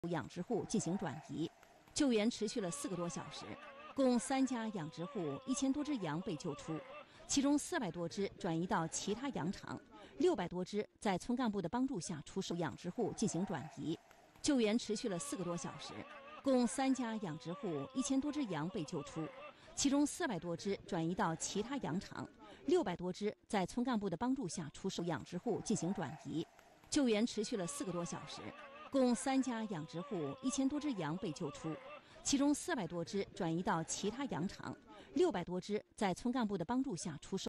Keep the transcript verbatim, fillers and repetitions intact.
养殖户进行转移，救援持续了四个多小时，共三家养殖户一千多只羊被救出，其中四百多只转移到其他羊场，六百多只在村干部的帮助下出售。养殖户进行转移，救援持续了四个多小时，共三家养殖户一千多只羊被救出，其中四百多只转移到其他羊场，六百多只在村干部的帮助下出售。养殖户进行转移，救援持续了四个多小时，共三家养殖户一千多只羊被救出，其中四百多只转移到其他羊场，六百多只在村干部的帮助下出售。